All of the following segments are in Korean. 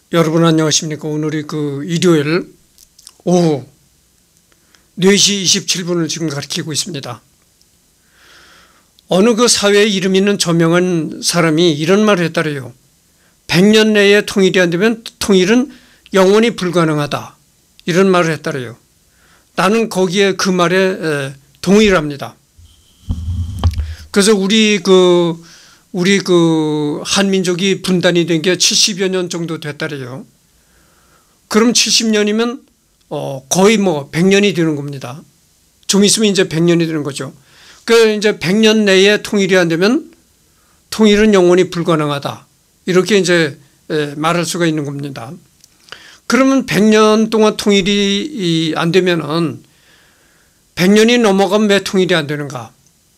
여러분 안녕하십니까. 오늘이 일요일 오후 4시 27분을 지금 가리키고 있습니다. 어느 사회에 이름 있는 저명한 사람이 이런 말을 했다래요. 100년 내에 통일이 안 되면 통일은 영원히 불가능하다. 이런 말을 했다래요. 나는 거기에 그 말에 동의합니다. 그래서 우리 한민족이 분단이 된 게 70여 년 정도 됐다래요. 그럼 70년이면 거의 100년이 되는 겁니다. 좀 있으면 이제 100년이 되는 거죠. 그 이제 100년 내에 통일이 안 되면 통일은 영원히 불가능하다. 이렇게 이제 말할 수가 있는 겁니다. 그러면 100년 동안 통일이 안 되면은 100년이 넘어가면 왜 통일이 안 되는가?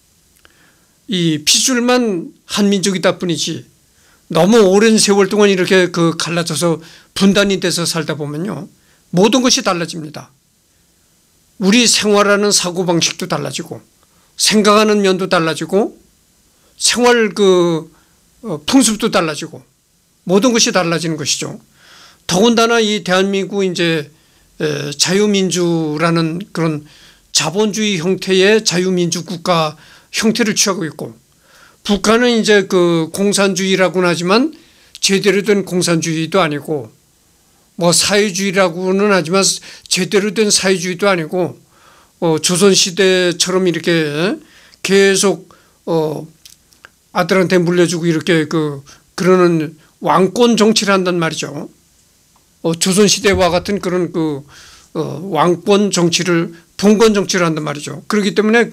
이 핏줄만 한민족이다 뿐이지 너무 오랜 세월 동안 이렇게 갈라져서 분단이 돼서 살다 보면요, 모든 것이 달라집니다. 우리 생활하는 사고방식도 달라지고 생각하는 면도 달라지고 생활 풍습도 달라지고 모든 것이 달라지는 것이죠. 더군다나 이 대한민국 이제 자유민주라는 그런 자본주의 형태의 자유민주 국가 형태를 취하고 있고, 북한은 이제 공산주의라고는 하지만 제대로 된 공산주의도 아니고 사회주의라고는 하지만 제대로 된 사회주의도 아니고 조선시대처럼 이렇게 계속 아들한테 물려주고 이렇게 그러는 왕권 정치를 한단 말이죠. 조선시대와 같은 그런 왕권 정치를, 봉건 정치를 한단 말이죠. 그렇기 때문에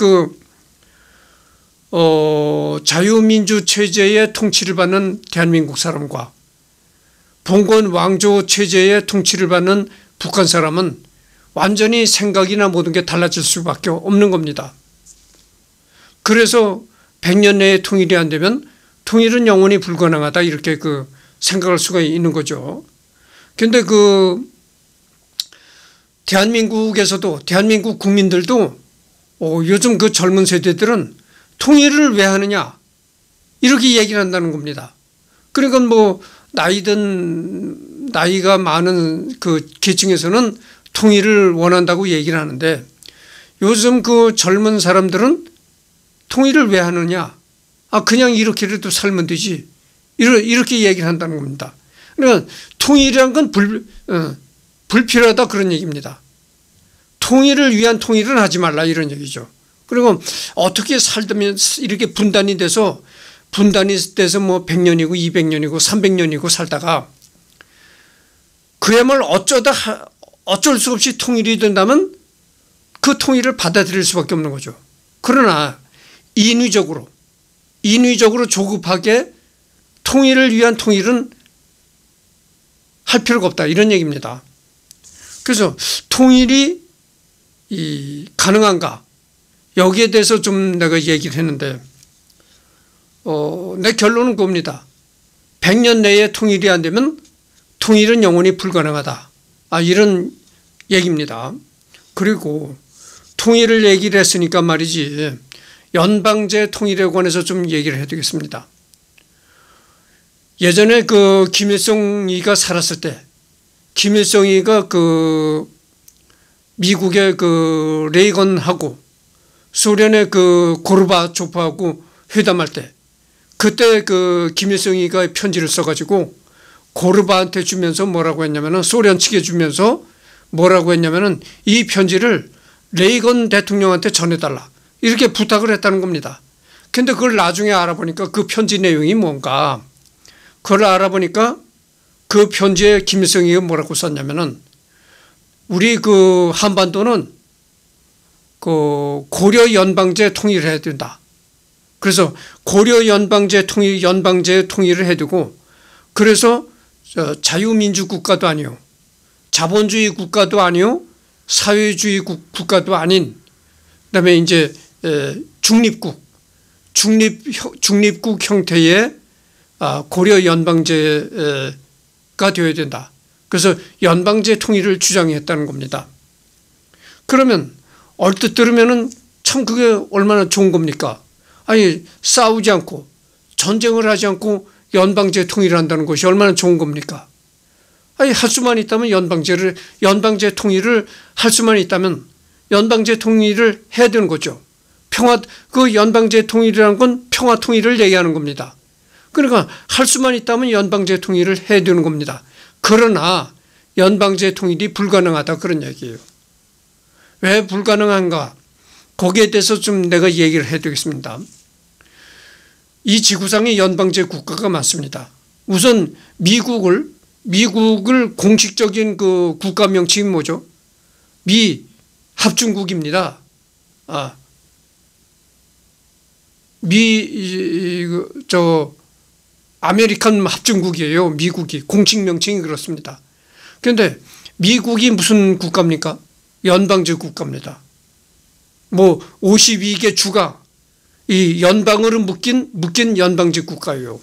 자유민주 체제의 통치를 받는 대한민국 사람과 봉건 왕조 체제의 통치를 받는 북한 사람은 완전히 생각이나 모든 게 달라질 수밖에 없는 겁니다. 그래서 100년 내에 통일이 안 되면 통일은 영원히 불가능하다, 이렇게 생각할 수가 있는 거죠. 그런데 대한민국에서도, 대한민국 국민들도 요즘 젊은 세대들은 통일을 왜 하느냐, 이렇게 얘기를 한다는 겁니다. 그러니까 나이가 많은 계층에서는 통일을 원한다고 얘기를 하는데, 요즘 젊은 사람들은 통일을 왜 하느냐, 그냥 이렇게라도 살면 되지, 이렇게 얘기를 한다는 겁니다. 그러니까 통일이란 건 불필요하다, 그런 얘기입니다. 통일을 위한 통일은 하지 말라, 이런 얘기죠. 그리고 어떻게 살면 이렇게 분단이 돼서 100년이고 200년이고 300년이고 살다가 그야말로 어쩔 수 없이 통일이 된다면 그 통일을 받아들일 수밖에 없는 거죠. 그러나 인위적으로 조급하게 통일을 위한 통일은 할 필요가 없다, 이런 얘기입니다. 그래서 통일이 가능한가, 여기에 대해서 좀 내가 얘기를 했는데, 내 결론은 그겁니다. 100년 내에 통일이 안 되면 통일은 영원히 불가능하다, 이런 얘기입니다. 그리고 통일을 얘기를 했으니까 말이지, 연방제 통일에 관해서 좀 얘기를 해드리겠습니다. 예전에 김일성이가 살았을 때, 김일성이가 미국의 레이건하고 소련의 고르바초프하고 회담할 때, 그때 김일성이가 편지를 써가지고 고르바한테 주면서 뭐라고 했냐면은, 소련 측에 주면서 뭐라고 했냐면은, 이 편지를 레이건 대통령한테 전해달라, 이렇게 부탁을 했다는 겁니다. 근데 그걸 나중에 알아보니까 그 편지 내용이 뭔가, 그걸 알아보니까 그 편지에 김일성이가 뭐라고 썼냐면은, 우리 한반도는 고려 연방제 통일을 해야 된다. 그래서 고려 연방제 통일을 해두고, 그래서 자유민주 국가도 아니요, 자본주의 국가도 아니요, 사회주의 국가도 아닌, 그다음에 이제 중립국 형태의 고려 연방제가 되어야 된다. 그래서 연방제 통일을 주장했다는 겁니다. 그러면 얼뜻 들으면은 참 그게 얼마나 좋은 겁니까? 싸우지 않고 전쟁을 하지 않고 연방제 통일을 한다는 것이 얼마나 좋은 겁니까? 아니, 할 수만 있다면 연방제 통일을 할 수만 있다면 연방제 통일을 해야 되는 거죠. 그 연방제 통일이라는 건 평화 통일을 얘기하는 겁니다. 그러니까 할 수만 있다면 연방제 통일을 해야 되는 겁니다. 그러나 연방제 통일이 불가능하다, 그런 얘기예요. 왜 불가능한가? 거기에 대해서 좀 내가 얘기를 해드리겠습니다. 이 지구상에 연방제 국가가 많습니다. 우선 미국을 공식적인 그 국가 명칭이 뭐죠? 미 합중국입니다. 아메리칸 합중국이에요. 미국이 공식 명칭이 그렇습니다. 그런데 미국이 무슨 국가입니까? 연방제 국가입니다. 52개 주가 이 연방으로 묶인 연방제 국가예요.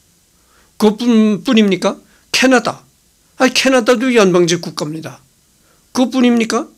그것뿐입니까? 캐나다. 캐나다도 연방제 국가입니다. 그것뿐입니까?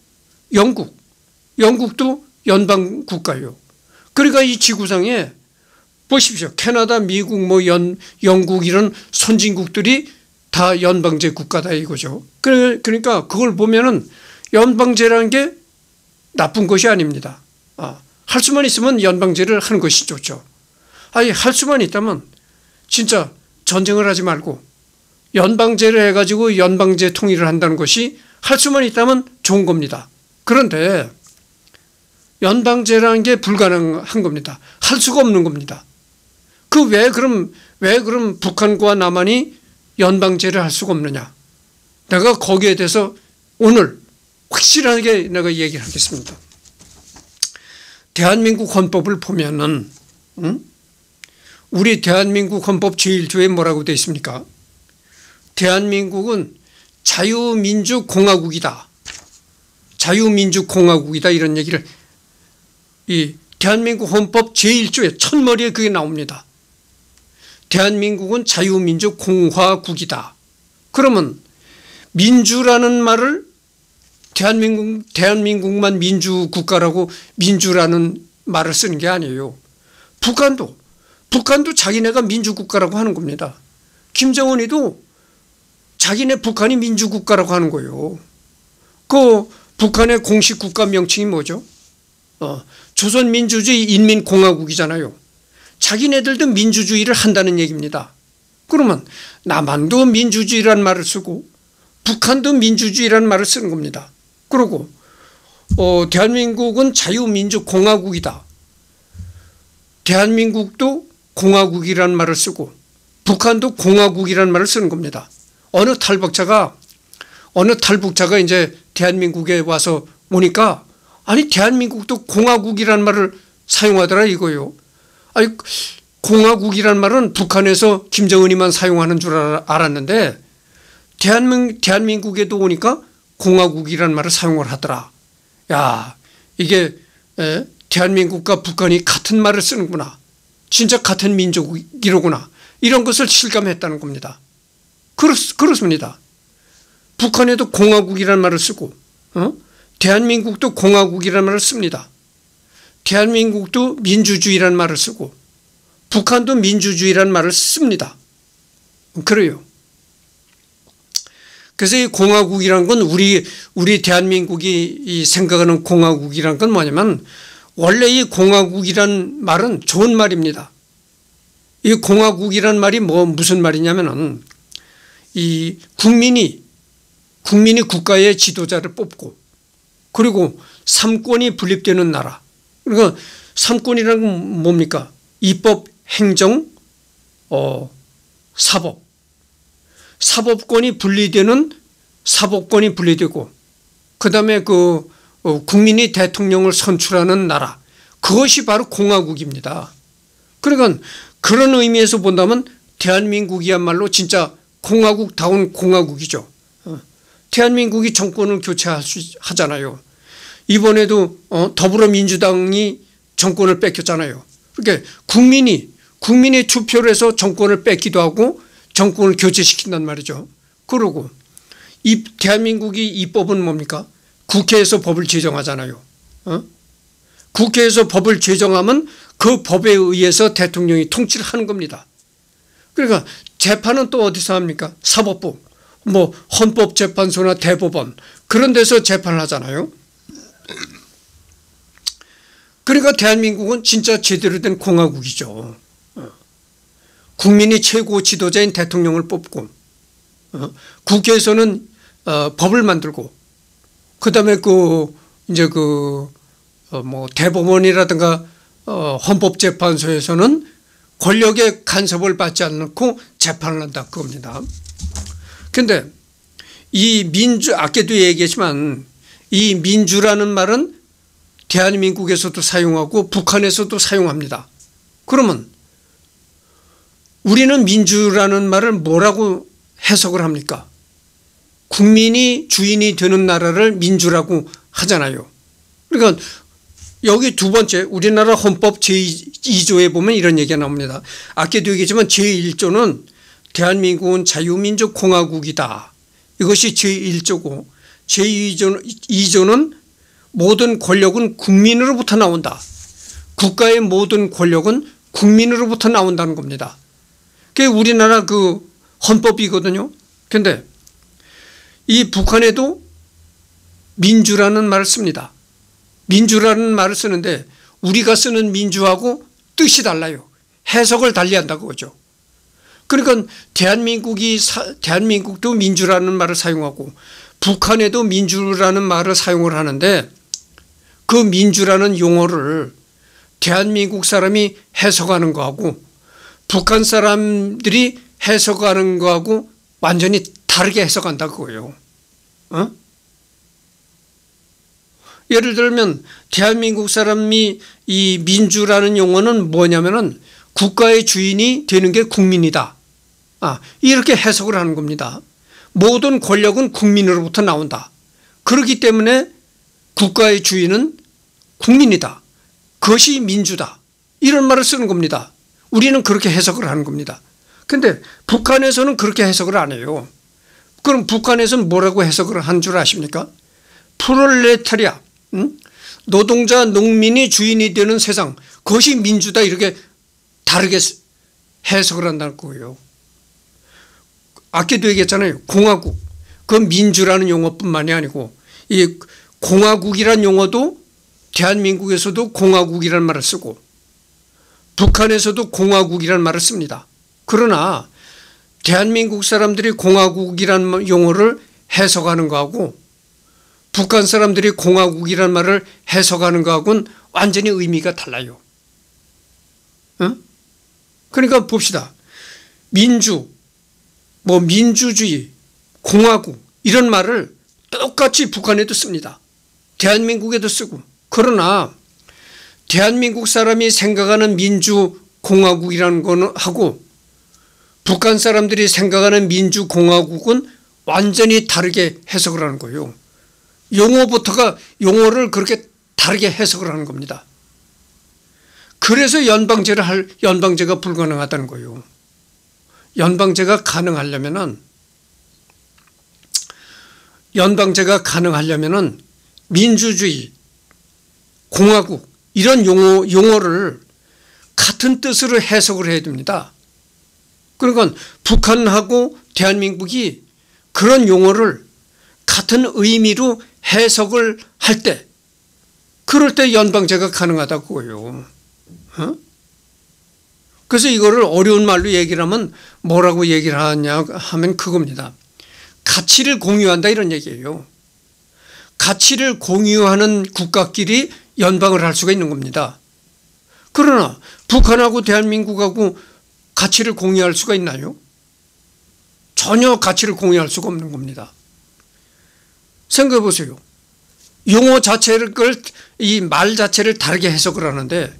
영국도 연방 국가예요. 그러니까 이 지구상에 보십시오. 캐나다, 미국, 영국 이런 선진국들이 다 연방제 국가다 이거죠. 그러니까 그걸 보면은 연방제라는 게 나쁜 것이 아닙니다. 할 수만 있으면 연방제를 하는 것이 좋죠. 할 수만 있다면 진짜 전쟁을 하지 말고 연방제를 해가지고 연방제 통일을 한다는 것이 할 수만 있다면 좋은 겁니다. 그런데 연방제라는 게 불가능한 겁니다. 할 수가 없는 겁니다. 왜 그럼 북한과 남한이 연방제를 할 수가 없느냐? 내가 거기에 대해서 오늘 확실하게 내가 얘기를 하겠습니다. 대한민국 헌법을 보면은 우리 대한민국 헌법 제1조에 뭐라고 되어 있습니까? 대한민국은 자유민주공화국이다. 자유민주공화국이다 이런 얘기를 이 대한민국 헌법 제1조에 첫머리에 그게 나옵니다. 대한민국은 자유민주공화국이다. 그러면 민주라는 말을 대한민국만 민주국가라고 민주라는 말을 쓰는 게 아니에요. 북한도 자기네가 민주국가라고 하는 겁니다. 김정은이도 자기네 북한이 민주국가라고 하는 거예요. 그 북한의 공식 국가 명칭이 뭐죠? 조선민주주의 인민공화국이잖아요. 자기네들도 민주주의를 한다는 얘기입니다. 그러면 남한도 민주주의라는 말을 쓰고 북한도 민주주의라는 말을 쓰는 겁니다. 그리고 대한민국은 자유민주공화국이다. 대한민국도 공화국이라는 말을 쓰고 북한도 공화국이라는 말을 쓰는 겁니다. 어느 탈북자가 이제 대한민국에 와서 오니까 대한민국도 공화국이라는 말을 사용하더라 이거요. 공화국이라는 말은 북한에서 김정은이만 사용하는 줄 알았는데 대한민국에도 오니까 공화국이라는 말을 사용을 하더라. 야, 이게 대한민국과 북한이 같은 말을 쓰는구나. 진짜 같은 민족이로구나. 이런 것을 실감했다는 겁니다. 그렇습니다. 북한에도 공화국이라는 말을 쓰고 대한민국도 공화국이라는 말을 씁니다. 대한민국도 민주주의라는 말을 쓰고 북한도 민주주의라는 말을 씁니다. 그래요. 그래서 이 공화국이라는 건 우리 대한민국이 생각하는 공화국이라는 건 뭐냐면 원래 이 공화국이란 말은 좋은 말입니다. 이 공화국이란 말이 무슨 말이냐면은 이 국민이 국가의 지도자를 뽑고 그리고 삼권이 분립되는 나라. 그러니까 삼권이라는 건 뭡니까? 입법, 행정, 사법. 사법권이 분리되고 그다음에 국민이 대통령을 선출하는 나라. 그것이 바로 공화국입니다. 그러니까 그런 의미에서 본다면 대한민국이야말로 진짜 공화국다운 공화국이죠. 대한민국이 정권을 교체하잖아요. 이번에도 더불어민주당이 정권을 뺏겼잖아요. 그러니까 국민이 투표를 해서 정권을 뺏기도 하고 정권을 교체시킨단 말이죠. 그러고 대한민국이 입법은 뭡니까? 국회에서 법을 제정하잖아요. 국회에서 법을 제정하면 그 법에 의해서 대통령이 통치를 하는 겁니다. 그러니까 재판은 또 어디서 합니까? 사법부. 뭐 헌법재판소나 대법원 그런 데서 재판을 하잖아요. 그러니까 대한민국은 진짜 제대로 된 공화국이죠. 국민이 최고 지도자인 대통령을 뽑고 국회에서는 법을 만들고 그다음에 뭐 대법원이라든가 헌법재판소에서는 권력의 간섭을 받지 않고 재판을 한다 그겁니다. 그런데 이 민주 아까도 얘기했지만 이 민주라는 말은 대한민국에서도 사용하고 북한에서도 사용합니다. 그러면 우리는 민주라는 말을 뭐라고 해석을 합니까? 국민이 주인이 되는 나라를 민주라고 하잖아요. 그러니까 여기 두 번째 우리나라 헌법 제2조에 보면 이런 얘기가 나옵니다. 아까도 얘기했지만 제1조는 대한민국은 자유민주 공화국이다. 이것이 제1조고 제2조는 모든 권력은 국민으로부터 나온다. 국가의 모든 권력은 국민으로부터 나온다는 겁니다. 그게 우리나라 그 헌법이거든요. 그런데 이 북한에도 민주라는 말을 씁니다. 민주라는 말을 쓰는데 우리가 쓰는 민주하고 뜻이 달라요. 해석을 달리한다고 그러죠. 그러니까 대한민국도 민주라는 말을 사용하고 북한에도 민주라는 말을 사용을 하는데 그 민주라는 용어를 대한민국 사람이 해석하는 거하고 북한 사람들이 해석하는 거하고 완전히 다르게 해석한다 그거예요. 예를 들면 대한민국 사람이 이 민주라는 용어는 뭐냐면은 국가의 주인이 되는 게 국민이다. 이렇게 해석을 하는 겁니다. 모든 권력은 국민으로부터 나온다. 그렇기 때문에 국가의 주인은 국민이다. 그것이 민주다. 이런 말을 쓰는 겁니다. 우리는 그렇게 해석을 하는 겁니다. 그런데 북한에서는 그렇게 해석을 안 해요. 그럼 북한에서는 뭐라고 해석을 한 줄 아십니까? 프롤레타리아, 노동자 농민이 주인이 되는 세상, 그것이 민주다 이렇게 다르게 해석을 한다는 거예요. 아까도 얘기했잖아요. 공화국. 그건 민주라는 용어뿐만이 아니고 이 공화국이라는 용어도 대한민국에서도 공화국이라는 말을 쓰고 북한에서도 공화국이라는 말을 씁니다. 그러나 대한민국 사람들이 공화국이라는 용어를 해석하는 거하고 북한 사람들이 공화국이라는 말을 해석하는 거하고는 완전히 의미가 달라요. 그러니까 봅시다. 민주, 뭐 민주주의, 공화국 이런 말을 똑같이 북한에도 씁니다. 대한민국에도 쓰고. 그러나 대한민국 사람이 생각하는 민주공화국이라는 거는 하고 북한 사람들이 생각하는 민주공화국은 완전히 다르게 해석을 하는 거예요. 용어를 그렇게 다르게 해석을 하는 겁니다. 그래서 연방제가 불가능하다는 거예요. 연방제가 가능하려면은 민주주의, 공화국 이런 용어를 같은 뜻으로 해석을 해야 됩니다. 그러니까 북한하고 대한민국이 그런 용어를 같은 의미로 해석을 할 때 그럴 때 연방제가 가능하다고요. 그래서 이거를 어려운 말로 얘기를 하면 뭐라고 얘기를 하냐 하면 그겁니다. 가치를 공유한다 이런 얘기예요. 가치를 공유하는 국가끼리 연방을 할 수가 있는 겁니다. 그러나 북한하고 대한민국하고 가치를 공유할 수가 있나요? 전혀 가치를 공유할 수가 없는 겁니다. 생각해 보세요. 용어 자체를 이 말 자체를 다르게 해석을 하는데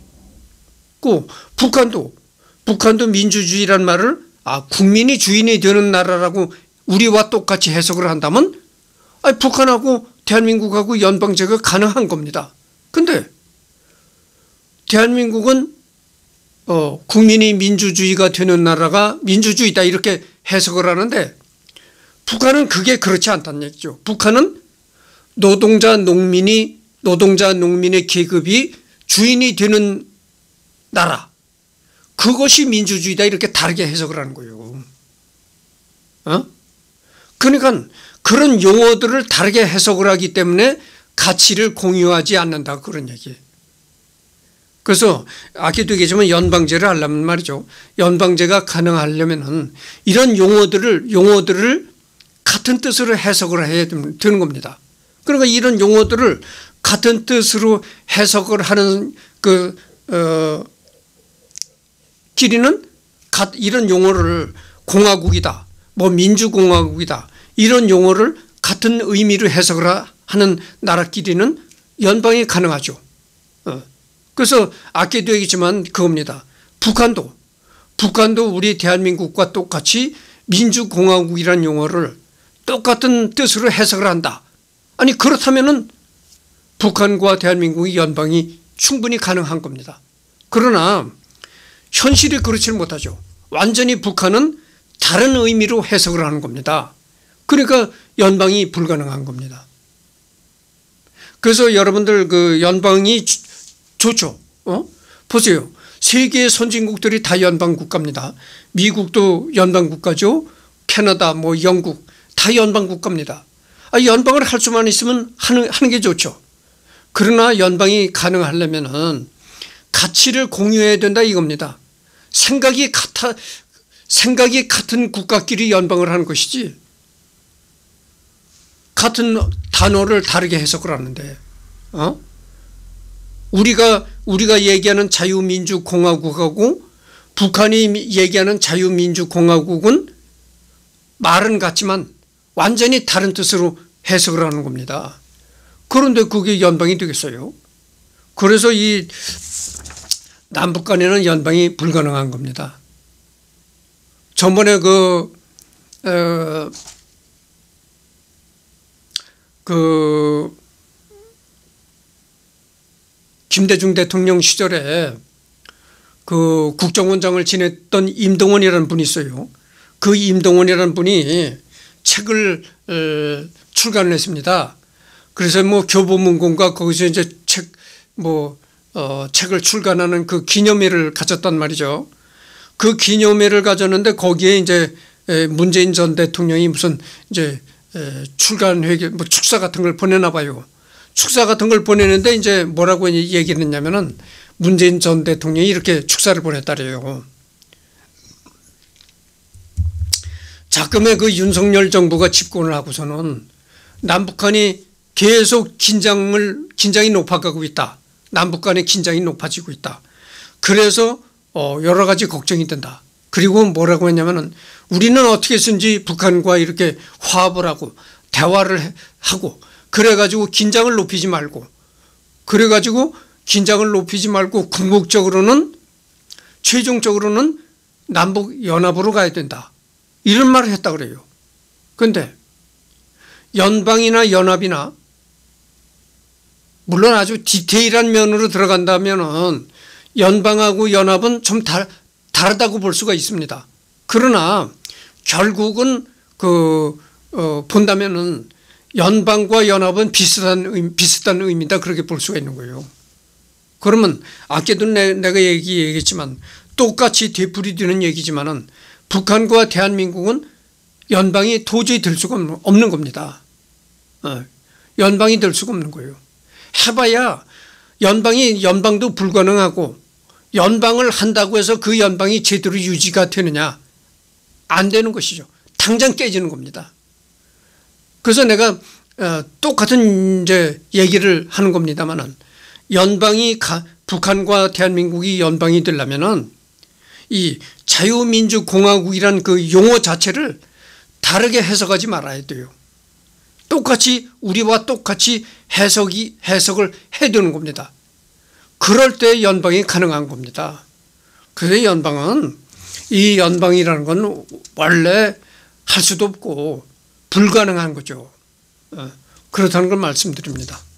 북한도 민주주의란 말을 국민이 주인이 되는 나라라고 우리와 똑같이 해석을 한다면 북한하고 대한민국하고 연방제가 가능한 겁니다. 근데 대한민국은 국민이 민주주의가 되는 나라가 민주주의다 이렇게 해석을 하는데 북한은 그게 그렇지 않다는 얘기죠. 북한은 노동자 농민의 계급이 주인이 되는 나라 그것이 민주주의다 이렇게 다르게 해석을 하는 거예요. 그러니까 그런 용어들을 다르게 해석을 하기 때문에 가치를 공유하지 않는다, 그런 얘기예요. 그래서 아까도 얘기했지만 연방제를 하려면 말이죠. 연방제가 가능하려면은 이런 용어들을 같은 뜻으로 해석을 해야 되는 겁니다. 그러니까 이런 용어들을 같은 뜻으로 해석을 하는 길이는 이런 용어를 공화국이다, 뭐 민주공화국이다, 이런 용어를 같은 의미로 해석을 하는 나라끼리는 연방이 가능하죠. 그래서 아까도 얘기했지만 그겁니다. 북한도 우리 대한민국과 똑같이 민주공화국이라는 용어를 똑같은 뜻으로 해석을 한다. 아니 그렇다면은 북한과 대한민국의 연방이 충분히 가능한 겁니다. 그러나 현실이 그렇지는 못하죠. 완전히 북한은 다른 의미로 해석을 하는 겁니다. 그러니까 연방이 불가능한 겁니다. 그래서 여러분들 그 연방이 좋죠. 보세요. 세계의 선진국들이 다 연방 국가입니다. 미국도 연방 국가죠. 캐나다, 뭐 영국 다 연방 국가입니다. 연방을 할 수만 있으면 하는 게 좋죠. 그러나 연방이 가능하려면은 가치를 공유해야 된다 이겁니다. 생각이 같은 국가끼리 연방을 하는 것이지 같은 단어를 다르게 해석을 하는데 우리가 얘기하는 자유민주공화국하고 북한이 얘기하는 자유민주공화국은 말은 같지만 완전히 다른 뜻으로 해석을 하는 겁니다. 그런데 그게 연방이 되겠어요? 그래서 이 남북 간에는 연방이 불가능한 겁니다. 전번에 김대중 대통령 시절에 그 국정원장을 지냈던 임동원이라는 분이 있어요. 그 임동원이라는 분이 책을 출간을 했습니다. 그래서 뭐 교보문고인가 거기서 이제 책을 출간하는 그 기념회를 가졌단 말이죠. 그 기념회를 가졌는데 거기에 이제 문재인 전 대통령이 무슨 이제 출간회계 뭐 축사 같은 걸 보내나 봐요. 축사 같은 걸 보내는데 이제 뭐라고 얘기를 했냐면은 문재인 전 대통령이 이렇게 축사를 보냈다래요. 자금의 그 윤석열 정부가 집권을 하고서는 남북한이 계속 긴장이 높아가고 있다. 남북 간의 긴장이 높아지고 있다. 그래서 여러 가지 걱정이 된다. 그리고 뭐라고 했냐면은 우리는 어떻게 해서든지 북한과 이렇게 화합을 하고 대화를 하고 그래가지고 긴장을 높이지 말고 궁극적으로는 최종적으로는 남북 연합으로 가야 된다. 이런 말을 했다 그래요. 그런데 연방이나 연합이나 물론 아주 디테일한 면으로 들어간다면은 연방하고 연합은 좀 다르다고 볼 수가 있습니다. 그러나 결국은 본다면은 연방과 연합은 비슷한 의미다 그렇게 볼 수가 있는 거예요. 그러면 아까도 내가 얘기했지만 똑같이 되풀이되는 얘기지만은 북한과 대한민국은 연방이 도저히 될 수가 없는 겁니다. 연방이 될 수가 없는 거예요. 해봐야 연방도 불가능하고 연방을 한다고 해서 그 연방이 제대로 유지가 되느냐 안 되는 것이죠. 당장 깨지는 겁니다. 그래서 내가 똑같은 이제 얘기를 하는 겁니다만은 북한과 대한민국이 연방이 되려면은 이 자유민주공화국이란 그 용어 자체를 다르게 해석하지 말아야 돼요. 우리와 똑같이 해석을 해야 되는 겁니다. 그럴 때 연방이 가능한 겁니다. 그래서 이 연방이라는 건 원래 할 수도 없고 불가능한 거죠. 그렇다는 걸 말씀드립니다.